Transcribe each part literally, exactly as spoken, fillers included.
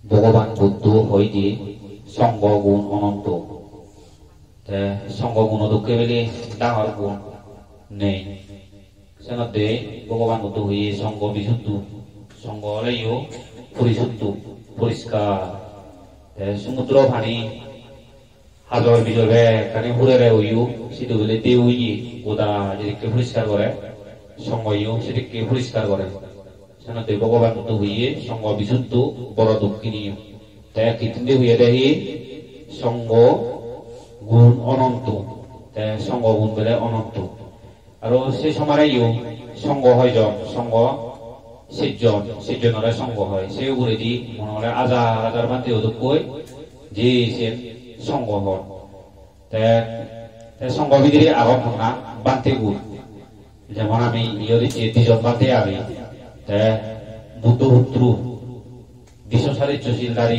ভগবান বুদ্ধ হয় যে সংগ গুণ অনন্ত সংগ গুণ দুঃখে বেলে ডাঙর গুণ নেই সেনতে ভগবান বুদ্ধ হয়ে সংগ বিশুদ্ধ সংগ হলেও পরিশুদ্ধ পরিষ্কার সমুদ্র পানি হাজর বিজর কানে হুরে হইও সেটা বলে দেউ গোদা যেদিকে পরিষ্কার করে সংগ ইও সেদিকে পরিষ্কার করে সেনতে ভগবান বুদ্ধ হইয়ে সংগ বিশুদ্ধ বড় দুঃখিনীয় তাই কীর্তনটি হইয়া দেখি সংগ গুণ অনন্ত সংগ গুণ বলে অনন্ত আর সে সময়ও সংগ হয় জন সংগ সেজন সেজনের সংগ হয় সে উপরে দি মনে হলে হাজার হাজার বান্তি ওদুকই যে সে সংগ হন সংগ ভিতরে আগম থাকা বান্তি গুণ যেমন আমি ইয়ে দিচ্ছি দুজন বান্তি আমি বুদ্ধ পুত্র বিশ্ব সারিচ্যশীল দাঁড়ি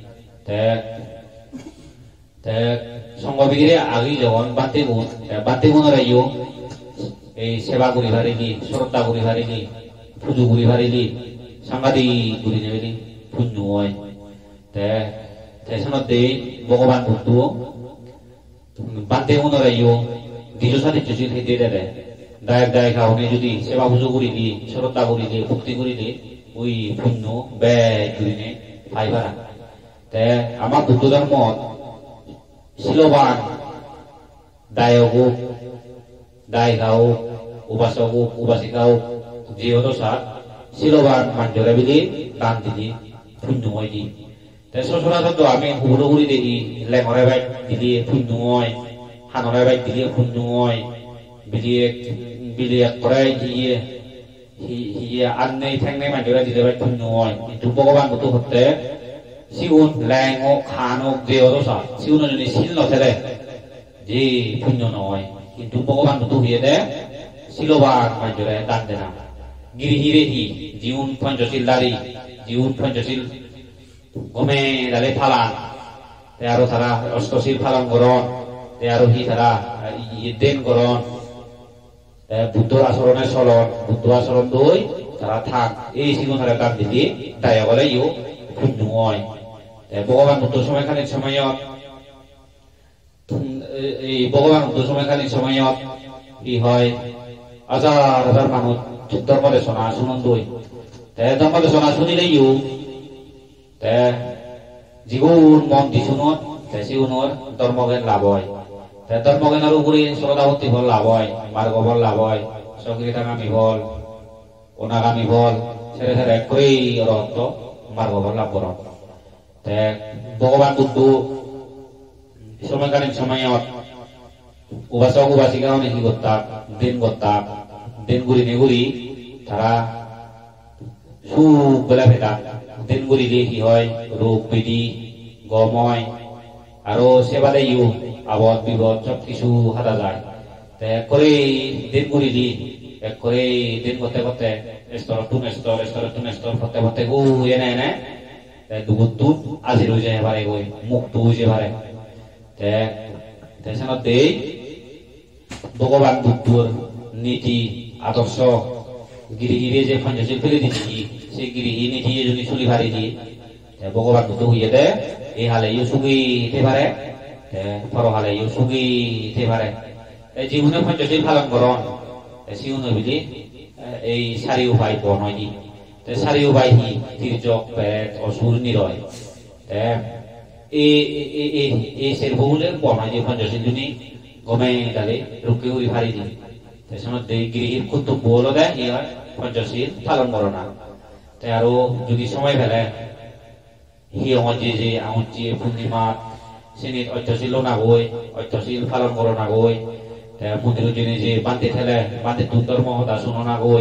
সংগ ভিতরে আগে যখন বান্তি গুণ বান্তি গুণের ইয়ে এই সেবা করি পারিলি শ্রদ্ধা করি পারিলি পুজো করি পারিলি সাংঘাতিক করি নেবেলি পুণ্য হয় তেসনতে ভগবান বুদ্ধ বান্তে মনোরাইও দ্বিজ সাধিত্যশীল হেঁটে দেবে দায়ক দায়িকা হনে যদি সেবা পুজো করিলি শ্রদ্ধা করিলি ভক্তি করিলি ওই পুণ্য ব্যয় করিনে পাই পারা তে আমার বুদ্ধ ধর্ম শিলবান দায়ক হোক দায়িকা হোক উপাসক হোক উপাসিকা হোক যে হতো সার শিলবান মাঞ্জরা বিলি দান দিলি পুণ্যময় দি তাই সচরাচর আমি হুড়ো হুড়ি দেখি লেঙরে বাইক দিলি পুণ্যময় হানরে বাইক দিলি পুণ্যময় বিলিয়ে বিলিয়ে করাই দিয়ে হিয়ে আন্নে ঠেংনে মাঞ্জরা দিলে বাইক পুণ্যময় কিন্তু ভগবান বুদ্ধ হতে সিগুন ল্যাং হোক খান হোক যে হতো সার সিগুন যদি শিল নথেলে যে পুণ্য নয় কিন্তু ভগবান বুদ্ধ হইয়ে দে শিলবান মাঞ্জরা দান দেনা গিরিহিরে হি জীবন পঞ্চশীল দাঁড়ি জীবন পঞ্চশীল গমে দালে ফালান আরো তারা অষ্টশীল ফালন করন আরো হি তারা দেন করন বুদ্ধর আচরণে চলন বুদ্ধ আচরণ দই তারা থাক এই সিগুণের কাম দিলি তাই বলে ইও পুণ্য হয় ভগবান বুদ্ধ সময়খানিক সময়ত এই ভগবান বুদ্ধ সময়খানিক সময়ত ই হয় হাজার হাজার মানুষ ধর্ম দেশনা শুনন দই ধর্ম দেশনা শুনিলেও জীবন মন দি শুনত সিগুণর ধর্মজ্ঞান লাভ হয় ধর্মজ্ঞানের উপরে শ্রদ্ধাভক্তি ফল লাভ হয় মার্গ ফল লাভ হয় সংকীর্তনাগামী ফল অনাগামী ফল সেরে সেরে একই অর্থ মার্গ ফল লাভ কর ভগবান বুদ্ধ সময়কালীন সময়ত উপাসক উপাসিকা কি করতাম দিন করতাম দিন গুড়ি নেগুড়ি তারা সুখ বেলা ভেটা দিন গুড়িলে কি হয় রোগ বিধি গময় আরো সেবাদে ইউ আবদ বিপদ সব কিছু হাতা যায় এক করে দিন গুড়িলি এক করে দিন করতে করতে স্তর টুন স্তর স্তর টুন স্তর করতে করতে গো এনে এনে দুগুত দুধ আজি রয়ে যায় এবারে গই মুখ তো হয়ে পারে তেসনতে ভগবান বুদ্ধর নীতি আদর্শ গিরিহিরে যে পঞ্চশীল ফেলে দিচ্ছি সেই গিরিহি নীতি যদি চুলি ভারি দি ভগবান বুদ্ধ হইয়ে দে এই হালে ইউ সুগি হতে পারে পর হালে ইউ সুগি হতে পারে জীবনে পঞ্চশীল পালন করন সিউনে বিলি এই চারি উপায় বন হয়নি চারি উপায় হি তির্যক পেট অসুর নিরয় এই সের বহুলের বন হয় যে পঞ্চশীল জনী গমে ডালে রুকে উড়ি ভারি দি তেসনতে গৃহীর কর্তব্য হলো দেয় ই হয় পঞ্চশীল পালন করো না তাই আরো যদি সময় ফেলে হি আমার যে যে আমার যে পূর্ণিমা শ্রেণীর অত্যশীল না গই অত্যশীল পালন করো না গই মন্দিরের জন্য যে বান্ধে ঠেলে বান্ধে তুন ধর্ম তা শুনো না গই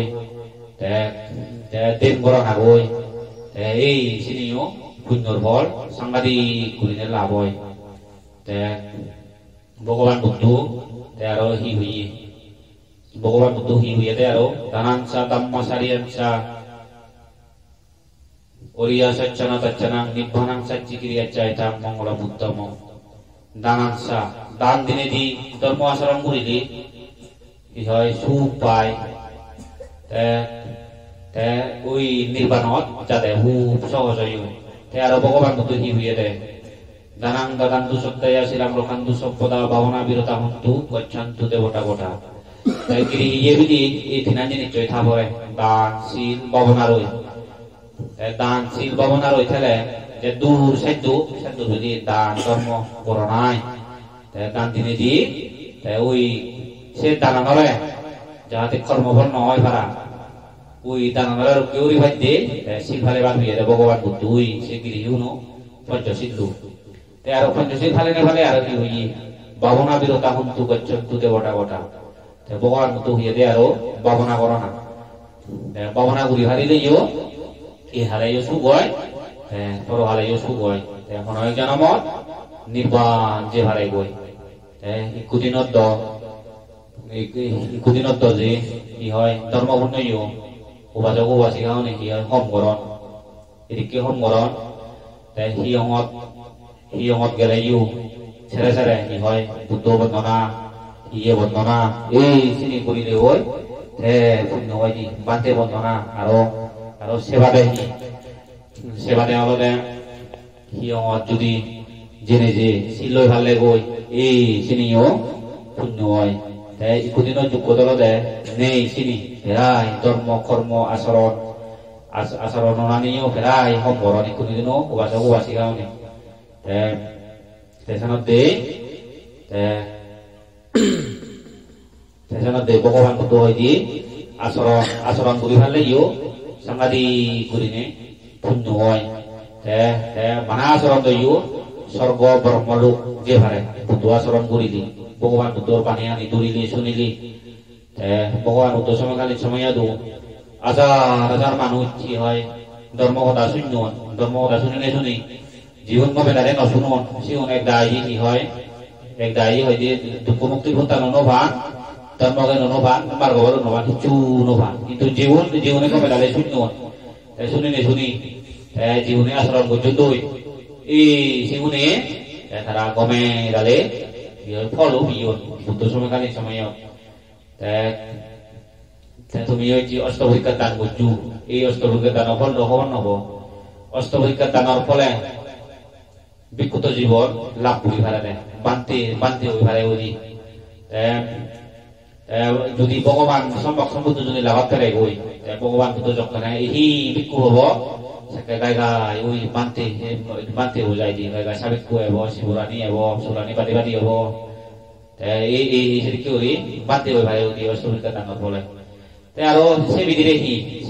দেন করো না গই এই শ্রেণীও পুণ্যর ফল সাংঘাতিক করিলে লাভ হয় ভগবান বুদ্ধ আরো হি হইয়ে ভগবান বুদ্ধ হি হইয়ে দে আরো দানাংসা দাম্মা সারিয়াংসা ওরিয়া সচ্চনা তচ্চনা নিব্বানাং সচ্চিক্রিয়া চাইতাম মঙ্গল বুদ্ধম দানাংসা দান দিনে দি ধর্ম আচরণ করিলে কি হয় সুখ পায় ওই নির্বাণত যাতে খুব সহজ হয় তে আৰু ভগৱান বুদ্ধ কি হইয়ে দে দানাং দাদান্তু সত্তায়া শিলাং রোখান্তু সম্পদা ভাবনা বিরতা হন্তু গচ্ছান্তু দেবতা গোটা তাই গিরি ইয়ে বিধি এই তিনান জিনিস চই থাপরে দান শীল ভাবনা রই দান শীল ভাবনা রই থেলে যে দূর সাধ্য সাধ্য যদি দান ধর্ম করো নাই দান দিনে দি ওই সে দানানরে যাহাতে কর্মফল নহয় পারা ওই দানানরে কেউরি ভাই দে শীল ফালে বার হইয়ে দে ভগবান বুদ্ধ ওই সে গিরি হুনো পঞ্চশীল লোক আর পঞ্চশীল ফালে নে ফালে আর কি হই ভাবনা বিরতা হন্তু গচ্ছন্তু দেবতা গোটা ভগবান বুদ্ধ হইয়ে দে আরো ভাবনা করো না ভাবনা গুলি হারিলে ইও এই হারাইও সুগয় পর হারাইও সুগয় এখন হয় জনমত নির্বাণ যে হারাই গই ইকুদিনত দ ইকুদিনত দ যে কি হয় ধর্মপূর্ণ ইও উপাসক উপাসিকাও নাকি হয় হোমকরণ এদিকে হোমকরণ হিয়ঙত হিয়ঙত গেলে ইও ছেড়ে ছেড়ে কি হয় বুদ্ধ বন্দনা ইয়ে বন্দনা এই চিনি করিলে হয় হে পুণ্য হয় দি বান্তে বন্দনা আরো আরো সেবা দেয় সেবা দেওয়া হলে হিয়ঙত যদি জেনে যে শিলই ভাল গই এই চিনিও পুণ্য হয় তাই ইকুদিনৰ যোগ্য দল দে নেই চিনি ফেরাই ধর্ম কর্ম আচরণ আচরণ নানিও ফেরাই সম্বরণ ইকুদিনো উপাসক উপাসিকাও নে তেজনত দে তেজনত দে ভগবান বুদ্ধ হয় দি আচরণ আচরণ করি ভালে ইও সাংঘাতি করিনে পুণ্য হয় মানা আচরণ দইও স্বর্গ ব্রহ্মলোক যে ভারে বুদ্ধ আচরণ করি দি ভগবান বুদ্ধর পানি আনি দৌড়িলি শুনিলি ভগবান বুদ্ধ সময়কালীন সময় দো হাজার হাজার মানুষ কি হয় ধর্ম কথা শূন্য ধর্ম কথা শুনিলে শুনি জীবন বেলারে নশুনন সিউন এক দায়ী কি হয় এক দায়ী হয় যে দুঃখ মুক্তির ভূতা নভান ধর্মকে নভান মার্গবর নভান কিছু নভান কিন্তু জীবন জীবনে বেলারে শূন্য শুনিলে শুনি জীবনে আচরণ পর্যন্ত এই জীবনে তারা গমে গালে ফলো বিয়ন বুদ্ধ সময়কালীন সময় তুমি ওই যে অষ্টভরিকার দান করছু এই অষ্টভরিকার দান ফল নহন নব অষ্টভরিকার দানের ফলে বিক্ষুত জীবন লাভ করি ভাড়া দেয় বানতে বানতে ওই ভাড়ায় ওই যদি ভগবান সম্ভব সম্বুদ্ধ যদি লাভাত ফেলে গই ভগবান বুদ্ধ যখন এই বিক্ষু হব গাই গাই ওই বানতে বানতে হয়ে যায় দিয়ে গাই গাই সাবেকু হব শিবরানী হব সুরানী বাদী বাদী হব এই এই কি ওই বানতে হয়ে ভাই ওই অষ্টভরিকার দানের ফলে আরো সে বিধিরে হি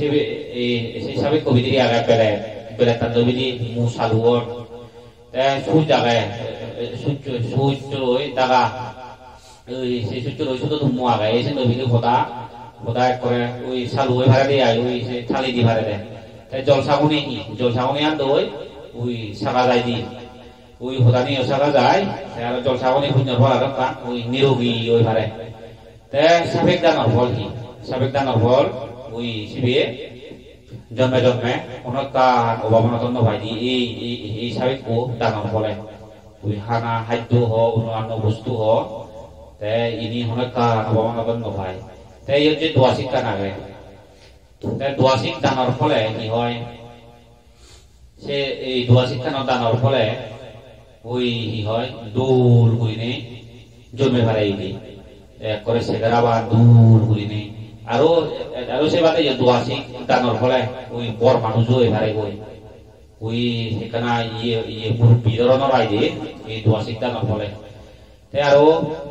সে সাবেক বিধিরে আগে পেলে পেলে তার বিধি মু সালুয়র সূর্য আগে সূর্য সূর্য দাগা ওই সেই সূর্য সূর্য ধুমু আগে এই সে নবীকে ভোতা ভোতা করে ওই সালুয় ভাড়া দিয়ে আয় ওই সে থালি দি ভাড়া দেয় তাই জল সাগুনি জল সাগুনি আন ওই ওই সাগা যায় দি ওই ভোতা নিয়ে সাগা যায় আর জল সাগুনি পুণ্যর ফল আর ওই নিরোগী ওই ভাড়ে তাই সাবেক দানার ফল কি সাবেক দানার ফল ওই শিবে জন্মে জন্মে অনেক কান অভাবনাতন্ন ভাই দি এই এই সাবেক ও দানার ফলে ওই হানা খাদ্য হ অন্যান্য বস্তু হ তাই ইনি অনেক কান অভাবনাতন্ন ভাই তাই হচ্ছে দোয়াশিক কান আগে তাই দোয়াশিক দানার ফলে কি হয় সে এই দোয়াশিক কানের দানার ফলে ওই কি হয় দূর গুইনে জন্মে ভাড়াই দি এক করে সেগারা বা দূর গুইনে আরো আরো সে বাদে দোয়াশিক দানার ফলে ওই বর মানুষ ওই ভাড়াই গই ওই সেখানে ইয়ে ইয়ে মুরব্বী ধরনের আই দিয়ে এই দোয়াশিক দানার ফলে তাই আরো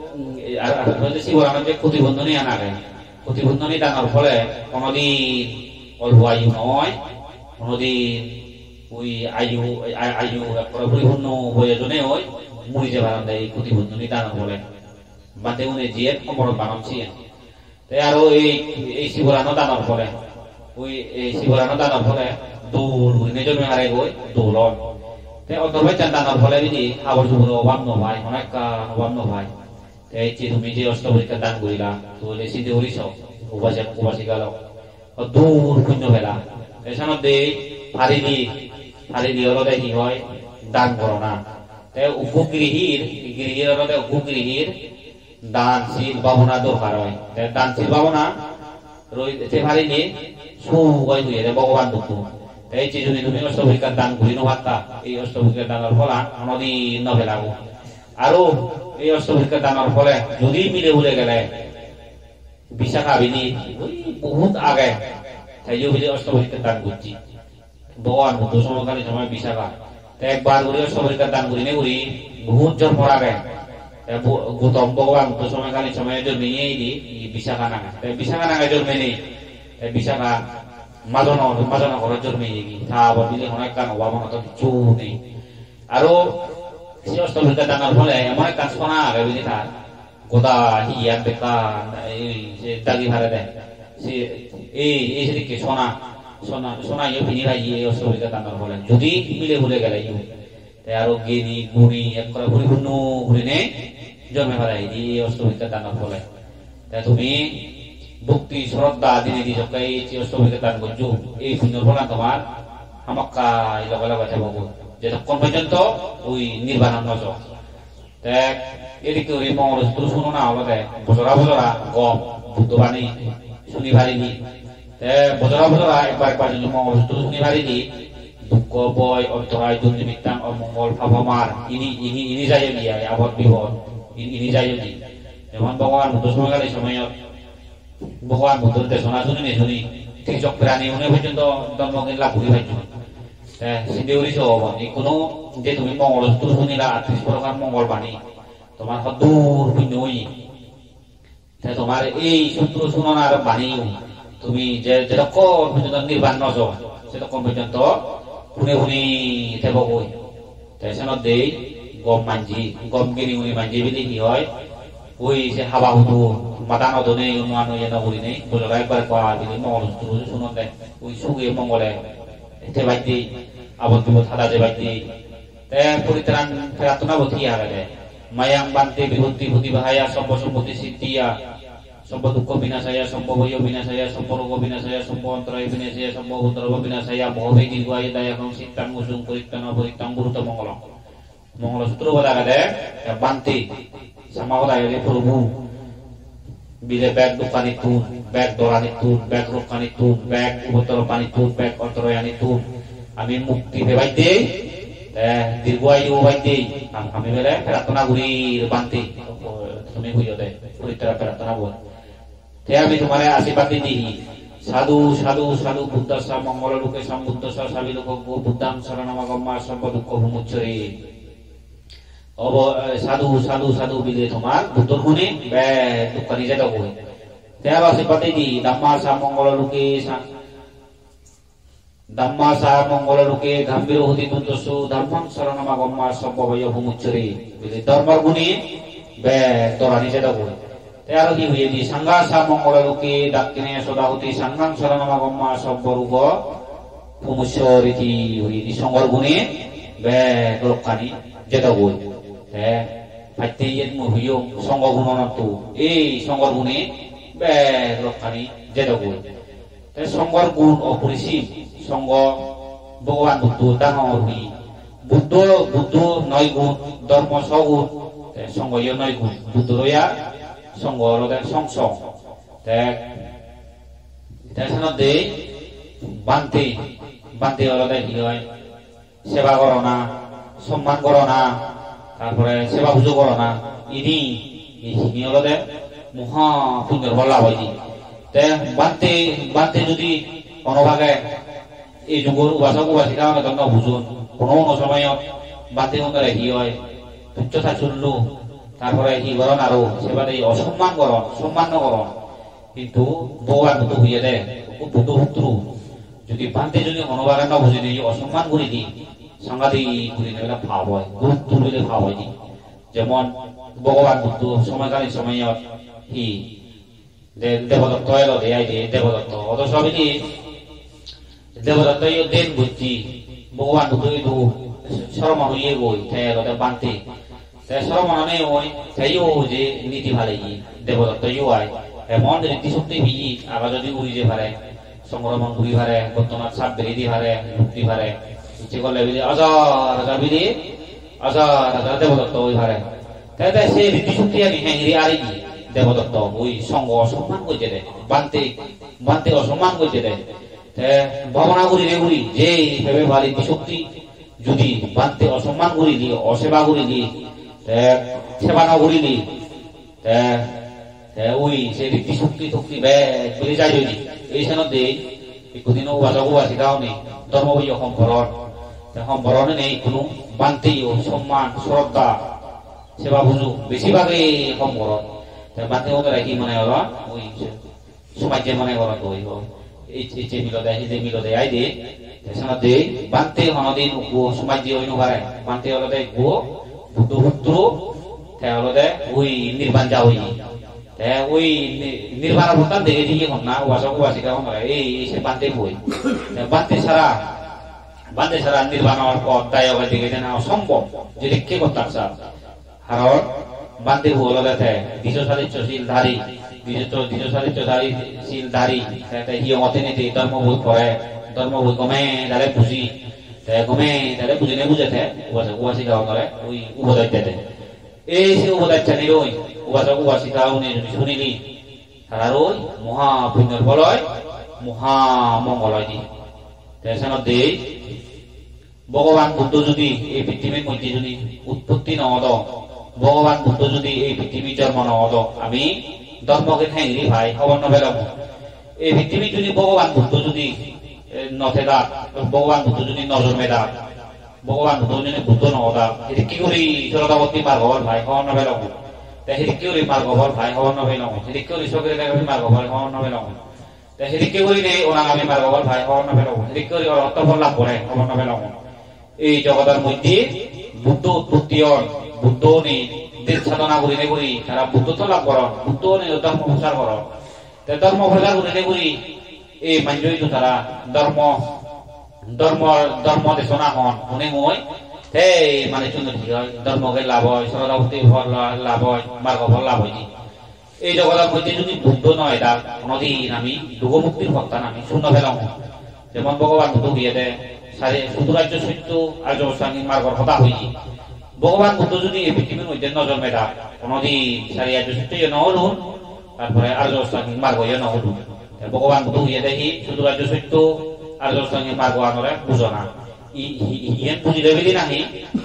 শিবরামের যে প্রতিবন্ধনী আনা যায় প্রতিবন্ধনী দানার ফলে কোনদিন অল্প আয়ু নয় কোনদিন ওই আয়ু আয়ু পরিপূর্ণ বয়জনে ওই মরি যে বারান দেয় প্রতিবন্ধনী দানার ফলে বাদে উনি যে অমর বানাচ্ছেন তাই আরো এই এই শিবরানো দানার ফলে ওই এই শিবরানো দানার ফলে দৌড় নিজের মেহারে গই দৌলন তাই অন্তর্ভাই চান দানার ফলে যদি আবার যুবর অভাব নভাই অনেক অভাব নভাই তাই তুমি যে অষ্টভরিকার দান করিলা তাহলে সিদ্ধি করিস উপাসক উপাসিকা লোক দূর পুণ্য ফেলা এছাড়া দে ফারি দি ফারি দি হলো কি হয় দান করো না তাই উপগৃহীর গৃহীর হলো উপগৃহীর দানশীল ভাবনা দরকার হয় দানশীল ভাবনা রয়েছে ফারি দি সুগাই হয়ে ভগবান বুদ্ধ এই যে যদি তুমি অষ্টভূতিকার দান ঘুরি নোহাত্তা এই অষ্টভূতিকার দানের ফলা নদী নভে লাগো আরো এই অষ্টভূতিকার দানের ফলে যদি মিলে উড়ে গেলে বিশাখা বিনি বহুত আগে তাইও বিলে অষ্টভূতিকার দান করছি ভগবান বুদ্ধ সমকালীন সময় বিশাখা একবার ঘুরে অষ্টভূতিকার দান করি নে ঘুরি বহুত জন পড়া গে গৌতম ভগবান বুদ্ধ সময়কালীন সময় জন্মেই দি বিশাখা নাঙা বিশাখা নাঙা জন্মে নেই বিশাখা মাজন মাজন ঘরের জন্মে গি তা আবার দিলে অনেক গান অভাব মতো কিছু নেই আরো সেই অষ্টভূতিকার দানের ফলে এমন এক কাজ শোনা আগে বুঝলি তার গোদা হিয়ার বেকার এই দাগি ভাড়া দেয় সে এই এই সেদিকে সোনা সোনা সোনা ইয়ে ভিনি ভাই এই অষ্টভূতিকার দানের ফলে যদি মিলে ভুলে গেলে ইউ আরো গেনি গুণি এক করে ঘুরি ঘুরনু ঘুরি নে জন্মে ফেলাই এই অষ্টভূতিকার দানের ফলে তাই তুমি ভক্তি শ্রদ্ধা দিনে দি জকাই এই অষ্টভূতিকার দান করছো এই পুণ্যর ফলা তোমার আমাক্কা লগে লগে থাকবো যতক্ষণ পর্যন্ত ওই নির্বাণ নজ দেখ এদিকে ওই মঙ্গলসূত্র শুনো না হলে বজরা বজরা গম বুদ্ধবাণী শুনি ভারিনি বজরা বজরা একবার একবার যদি মঙ্গলসূত্র শুনি ভারিনি দুঃখ বয় অন্তরায় দুর্নিমিত্তাং অমঙ্গল ভাবমার ইনি ইনি ইনি যায় গিয়া আবদ বিপদ ইনি যায় দি যেমন ভগবান বুদ্ধ সময়কালীন সময়ত ভগবান বুদ্ধর দেশনা শুনি নে শুনি ঠিক চক প্রাণী উনি পর্যন্ত জন্মদিন লাভ করি পাইছো সিন্ধেউরি হব কোনো যে তুমি মঙ্গলসূত্র শুনিলা আটত্রিশ প্রকার মঙ্গল বাণী তোমার দূর বিনয়ী তোমার এই সূত্র শুনার বাণীও তুমি যে যতক্ষণ পর্যন্ত নির্বাণ নজ সেতক্ষণ পর্যন্ত শুনে শুনি থাকব বই তেসনত দেই গম মাঞ্জি গম গিনি উনি মাঞ্জি বিলি কি হয় ওই সে হাবা হুদু মাতা নদনে অনুমান হয়ে নগরী নেই বজরা একবার কোয়া দিলি মঙ্গলসূত্র শুনো দেয় ওই সুগে মঙ্গলে থেবাই দিই আবদ বিপদ হাদা দেবাই দিই তে পরিত্রাণ প্রার্থনা বথি আগে মায়াং বান্তে বিভূতি ভূতি বাহায়া সর্ব সম্পত্তি সিদ্ধিয়া সর্ব দুঃখ বিনাশায়া সম্ভবয় বিনাশায়া সম্পর্ক বিনাশায়া সম্ভব অন্তরায় বিনাশায়া সম্ভব উত্তরব বিনাশায়া ভবে দীর্ঘায় দায়াকং সিদ্ধাং মুসুং পরিত্রাণ পরিত্রাণ গুরুত্ব মঙ্গল মঙ্গলসূত্র বলা গেলে বান্তে সামাবদায় প্রভু বিলে ব্যাগ দোকানি তুন ব্যাগ দরানি তুন ব্যাগ রক্ষানি তুন ব্যাগ উত্তর পানি তুন ব্যাগ অন্তরায়ানি তুন আমি মুক্তি ভেবাই দেই দীর্ঘায়ু ভাই দেই আমি বেলে প্রার্থনা করি বান্তি তুমি বুঝিয়ে দেয় পরিত্রা প্রার্থনা বল তে আমি তোমার আশীর্বাদ দিই সাধু সাধু সাধু বুদ্ধা মঙ্গল লোকে সম্বুদ্ধ সাবি লোক বুদ্ধাং শরণমাগম্মা সর্ব দুঃখ ভূমুচ্ছরে অব সাধু সাধু সাধু বিলে তোমার বুদ্ধর গুণে ব্যাগ দোকানি যেটা বই তে আশীর্বাদ দিই ধাম্মা সা মঙ্গল লোকে ধাম্মা সা মঙ্গল লোকে গাম্ভীর হতি তুন্দসু ধর্মং শরণমাগম্মা সর্বভয় ভূমুচ্ছরে বিলে ধর্মর গুণে ব্যাগ দরানি যেটা বই তেরো কি হয়ে দি সাংঘা সা মঙ্গল লোকে দাক্ষিণে সদাহতি সাংঘাং শরণমাগম্মা সর্বরূপ ভূমুচ্ছরিতি হয়ে দি সঙ্গর গুণে ব্যাগ রক্ষানি যেটা বই হ্যাঁ ফাইতে ইয়ে হইও সঙ্গ গুণনত এই সঙ্গর গুণে ব্যাগ রক্ষানি যেটা বই সঙ্গর গুণ অপরিসীম সঙ্গ ভগবান বুদ্ধ ডাঙর হই বুদ্ধ বুদ্ধ নয় গুণ ধর্ম সগুণ সঙ্গ ইয়ে নয় গুণ বুদ্ধ রয়া সঙ্গ হলদে সংসং দে বান্তি বান্তি হলদে কি হয় সেবা করো না সম্মান করো না তারপরে সেবা পুজো করো না ইনি ইনি হলদে মহা পুণ্যের বলা হয়নি তে বান্তি বান্তি যদি অনুভাগে এই যুগর উপাসক উপাসিকা আমাদের বুঝুন কোনো কোনো সময়ত বান্তি মন্দিরে কি হয় তুচ্ছতা চুল্লু তারপরে কি করন আরো সেবারে অসম্মান করন সম্মান করন কিন্তু ভগবান বুদ্ধ হইয়া দেয় বুদ্ধ শত্রু যদি বান্তি যদি অনুভাগে না বুঝি দিই অসম্মান করে দিই সাংঘাতিক করে এটা ভাব হয় গুরুত্ব দিলে ভাব হয় নি যেমন ভগবান বুদ্ধ সময়কালীন সময়ত কি দেবদত্ত এলো দেয় যে দেবদত্ত অত সবই দেবদত্ত দেন বুঝছি ভগবান বুদ্ধ একটু শর্মা হইয়ে গই তাই বান্তি সরমানে ওই তাইও যে নীতি ভালে দেবদত্ত আয় এমন রীতি শক্তি ভিজি আবার যদি উড়ি যে ভারে সংক্রমণ ঘুরি ভারে বর্তমান সাপ বেরিয়ে দি ভারে মুক্তি ভারে ইচ্ছে করলে বিলি অজার অজার বিলি অজার অজার দেবদত্ত ওই ভারে তাই তাই সেই রীতি শক্তি আমি হ্যাংরি আরে কি দেবদত্ত ওই সঙ্গ অসম্মান করছে দেয় বান্তে বান্তে অসম্মান করছে দেয় ভাবনা করিলে করি যে ভেবে ভালি শক্তি যদি বানতে অসম্মান করিলি অসেবা করিলি সেবা না করিলি ওই সে রীতি শক্তি শক্তি বেড়ে যায় যদি এই সেনতে একদিন ওবাজক ওবাসিকাও নেই ধর্ম বই সম্ভরণ সম্ভরণে নেই কোনো বানতেও সম্মান শ্রদ্ধা সেবা বুঝু বেশিরভাগই সম্ভরণ বানতে মতো রাখি মানে হলো ওই সমাজে মানে করা তো এই যে মিলদে যে মিলদে আই দে সেনতে বানতে হনদিন উকু সমাজে ওই নবারে বানতে হলদে গো বুদ্ধ পুত্র তে হলদে ওই নির্বাণ যা হই তে ওই নির্বাণ ভূতান দেখে দিয়ে হন না ওয়াসক ওয়াসিকা হন এই সে বানতে বই বানতে সারা বানতে সারা নির্বাণ হওয়ার পর তাই আবার দেখে দেন অসম্ভব যদি কে করতাম স্যার কারণ বানতে হলদে তে দ্বিজ সাদিচ্য শীলধারী দ্বিজ সাদিচ্য ধারী শীলধারী হিয় মতে নিতে ধর্মবোধ করে ধর্মবোধ গমে তাহলে বুঝি গমে তাহলে বুঝি নে বুঝেছে ওয়াসিকা হন ওই উপদায় দেয় এই সে উপদায় চানি রই উপাসক উপাসিকা উনি যদি শুনিলি তারা ওই মহা পুণ্যের ফলয় মহা মঙ্গলয় দি মধ্যে ভগবান বুদ্ধ যদি এই পৃথিবীর মধ্যে যদি উৎপত্তি নহত ভগবান বুদ্ধ যদি এই পৃথিবীর জন্ম নহত আমি ধর্মকে ঠেঙি ভাই খবর নবেলাম এই পৃথিবী যদি ভগবান বুদ্ধ যদি নথেদা ভগবান বুদ্ধ যদি নজর মেদা ভগবান বুদ্ধ যদি বুদ্ধ নহতা এটি কি করি চরতাবতী মার খবর ভাই খবর নবেলাম হিরিকেউরি মার্গ ভর ভাই হওয়ার নবে নয় হিরিকেউরি সগরে দেখাবি মার্গ ভর হওয়ার নবে নয় হিরিকেউরি নেই ওনাগামী মার্গ ভর ভাই হওয়ার নবে নয় হিরিকেউরি অর্থ ফল লাভ করে হওয়ার নবে নয় এই জগতের মধ্যে বুদ্ধ উৎপত্তি বুদ্ধ নেই দেশ সাধনা করি নে করি তারা বুদ্ধ তো লাভ করন বুদ্ধ নেই ধর্ম প্রচার করন ধর্ম প্রচার করি নে করি এই মাঞ্জই তো তারা ধর্ম ধর্ম ধর্ম দেশনা হন মনে মই এই মানে চুন্নতি হয় ধর্মকে লাভ হয় সরদাবতী ফল লাভ হয় মার্গ ফল লাভ হয় এই জগতের মধ্যে যদি বুদ্ধ নয় তার কোনদিন আমি দুঃখমুক্তির সন্তান আমি শূন্য ফেলাম যেমন ভগবান বুদ্ধ গিয়ে দেয় সারে সুদরাজ্য সত্য আর্য অষ্টাঙ্গিক মার্গর হতা হয়েছি ভগবান বুদ্ধ যদি এই পৃথিবীর মধ্যে নজর মেধা কোনদিন সারি আর্য সত্য ইয়ে নহলুন তারপরে আর্য অষ্টাঙ্গিক মার্গ ইয়ে নহলুন ভগবান বুদ্ধ গিয়ে দেখি সুদরাজ্য সত্য আর্য অষ্টাঙ্গিক মার্গ আনরে বুঝো না ইয়েন বুঝি দেবে নাহি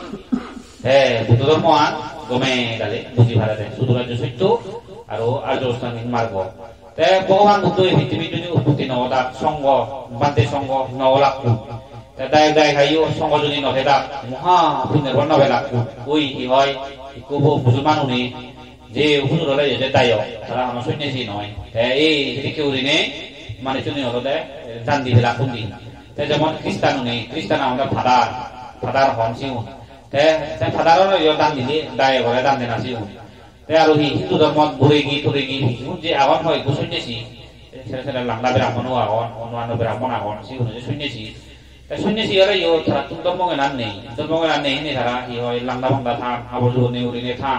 হ্যাঁ বুদ্ধ ধর্ম আন গমে গালে বুঝি ভাড়া দেয় সুদরাজ্য সত্য আর আর্য অষ্টাঙ্গিক মার্গ ভগবান বুদ্ধ এই পৃথিবীর যদি উৎপত্তি নহতা সঙ্গ বান্তে সঙ্গ নলাকু দায় দায় খাইও সঙ্গ যদি নথে তাক মহা পুণ্যের বর্ণ বেলাকু ওই কি হয় কব মুসলমান উনি যে হুজুর হলে যে দায় তারা আমার সন্ন্যাসী নয় এই যদি কেউ ঋণে মানে চুনি হলো দেয় জান দিবে লাখুন দিন যেমন খ্রিস্টান নেই খ্রিস্টান আমাদের ফাদার ফাদার হন সিউন ফাদারের দান দিলে দায় ঘরে দান দেনা সিউন আর হিন্দু ধর্ম ঘুরে গিয়ে টুরে গিয়ে যে আগন হয় সন্ন্যাসী সেটা সেটা লাংলা ব্রাহ্মণও আগন অন্যান্য ব্রাহ্মণ আগন সিউন যে সন্ন্যাসী সন্ন্যাসী হলে ইও তারা তুম ধর্মকে নান নেই ধর্মকে নান নেই নে তারা ই হয় লাংলা ভাঙ্গা থান আবর জুবনে উড়িনে থান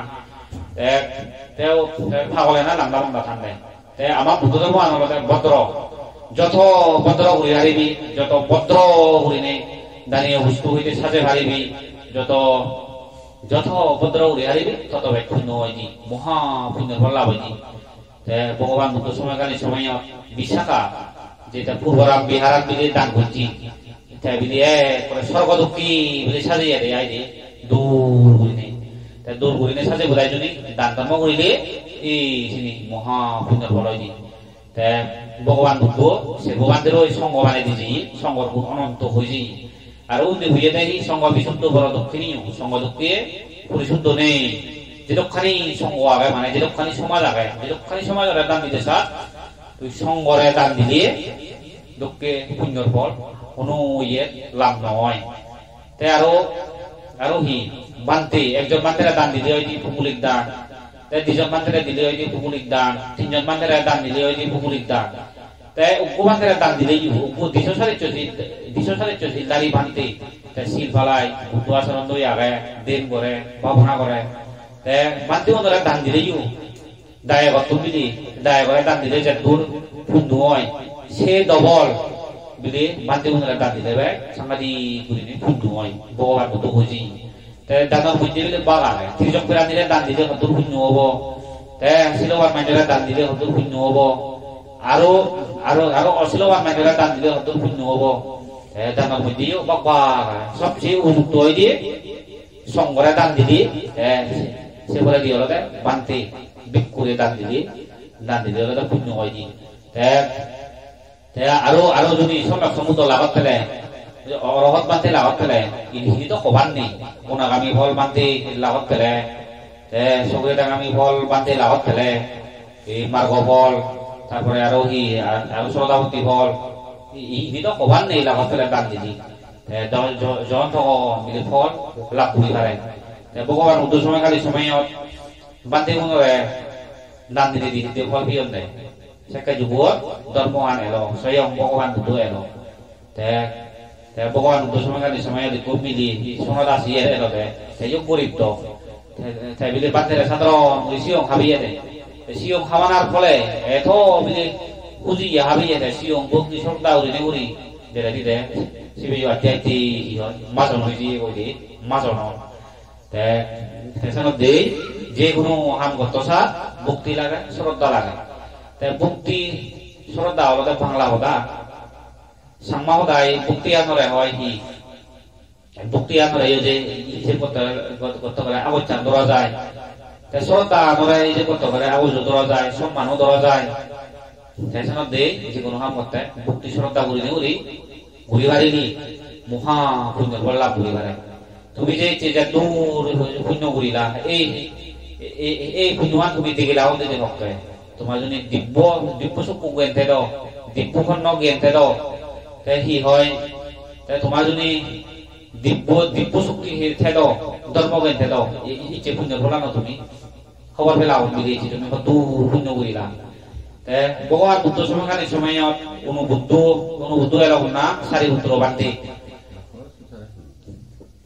তেও ফাগলে না লাংলা ভাঙ্গা থান দেয় আমার বুদ্ধ ধর্ম আনলতে ভদ্র যত ভদ্র ঘুরে হারিবি যত ভদ্র ঘুরিনে দাঁড়িয়ে হুস্তু হইতে সাজে হারিবি যত যত ভদ্র ঘুরে হারিবি তত ভাই পুণ্য হয়নি মহা পুণ্যের ফল লাভ হয়নি ভগবান বুদ্ধ সময়কালীন সময় বিশাখা যেটা পূর্বরাম বিহারাম বিলে দান করছি বিলি এক স্বর্গদক্ষী বলে সাজিয়ে দেয় আই দে দূর ঘুরিনে দূর ঘুরিনে সাজে বোঝাই যদি দান ধর্ম করিলে এই মহা পুণ্যের ফল হয়নি ভগবান বুদ্ধ সে ভগবানদের ওই সঙ্গ বানিয়ে দিয়েছি সঙ্গর গুণ অনন্ত হয়েছি আর উনি হইয়ে দেয় সঙ্গ বিশুদ্ধ বড় দক্ষিণীয় সঙ্গ দক্ষিণে পরিশুদ্ধ নেই যেটখানি সঙ্গ আগে মানে যেটখানি সমাজ আগে যেটখানি সমাজ আগে দান দিতে চান তুই সঙ্গরে দান দিলে দক্ষে পুণ্যর ফল কোনো ইয়ে লাভ নয় তাই আরো আরো হি বান্তে একজন বান্তেরা দান দিলে ওই পুকুলিক দান দুজন বান্তেরা দিলে ওই পুকুলিক দান তিনজন বান্তেরা দান দিলে ওই পুকুলিক দান তাই উগ্র বান্তেরা দান দিলেই উগ্র দিশো সাড়ে চৌষি দিশো সাড়ে চৌষি দাড়ি বানতে তাই শিল ফালাই বুদ্ধ আচরণ দই আগে দেন করে ভাবনা করে তাই বান্তে ওনারা দান দিলেই দায় গত বিলি দায় করে দান দিলে যে দূর পুণ্য হয় সে ডবল বিলি বান্তে ওনারা দান দিলে ভাই সাংঘাতিক করিনি পুণ্য হয় ভগবান বুদ্ধ বুঝি দানৰ মধ্যে বিলে বাঘ আহে ত্ৰিজক পেৰা দিলে দান দিলে সত্তৰ শূন্য হব শিলবাৰ মাঞ্জৰা দান দিলে সত্তৰ শূন্য হব আরো আরো আরো অশ্লীলবান মেয়েরা দান দিলে হয়তো পুণ্য হবো দানের মধ্যেও বাবা সবচেয়ে উপযুক্ত হয়ে দিয়ে সংগরে দান দিলি সে বলে দিয়ে হলো বানতে বিক্ষুরে দান দিলি দান দিলে হলো পুণ্য হয় দি আরো আরো যদি সম্রাট সমুদ্র লাভত পেলে অরহত বানতে লাভত পেলে ইনি তো কবার নেই মোনাগামী ফল বানতে লাভত পেলে সগরে ডাঙামী ফল বানতে লাভত পেলে এই মার্গ ফল তারপরে আরো হি আরো সদাবতী ফল ইনি তো কবার নেই লাভত পেলে দান দিলি জন মিলে ফল লাভ করি পারে ভগবান উদ্দেশ্য সময়কালী সময়ত বানতে মনে দান দিলে দিতে ফল পিয়ন দেয় সেকা যুগত ধর্ম আন এলো স্বয়ং ভগবান বুদ্ধ এলো ভগবান বুদ্ধ সময়কালী সময় খুব মিলি সোনাদাস ইয়ে এলো সেই গরিব তো তাই বিলে বানতে সাধারণ ওই সিয়ং খাবিয়ে দেয় সিয়ং খাওয়ানোর ফলে এত বিলে পুঁজি হাবিয়ে দেয় সিয়ং ভক্তি শ্রদ্ধা উড়ি নেগুড়ি যেটা দিতে সিবিজু আত্যাইতি মাজন হয়েছি কইলি মাজন তেসনত দেই যে কোনো হাম গতসা ভক্তি লাগে শ্রদ্ধা লাগে তাই ভক্তি শ্রদ্ধা হলো বাংলা হদা সাংমা হদাই ভক্তি আনরে হয় কি ভক্তি আনরে যে যে করতে করতে পারে আবচ্চান ধরা যায় তাই শ্রদ্ধা আনরে যে করতে পারে আবজ ধরা যায় সম্মানও ধরা যায় তেসনত দেই যে কোনো হাম করতে ভক্তি শ্রদ্ধা করি নেগুলি ঘুরি বাড়ি মহা পুণ্য বললা ঘুরি বাড়ে তুমি যে যে দূর পুণ্য ঘুরিলা এই এই পুণ্যমান তুমি দেখিলা দিতে ভক্ত তোমার যদি দিব্য দিব্য চক্ষু জ্ঞান থেদ দিব্য খণ্ড জ্ঞান থেদ সি হয় তোমার যদি দিব্য দিব্য শক্তি থেদ ধর্ম জ্ঞান থেদ ইচ্ছে পুণ্য ফলানো তুমি খবর পেলাও দিয়েছি তুমি দূর পুণ্য ঘুরিলা ভগবান বুদ্ধ সময়কালীন সময়ত কোনো বুদ্ধ কোনো বুদ্ধ এলাম না সারি পুত্র বান্তি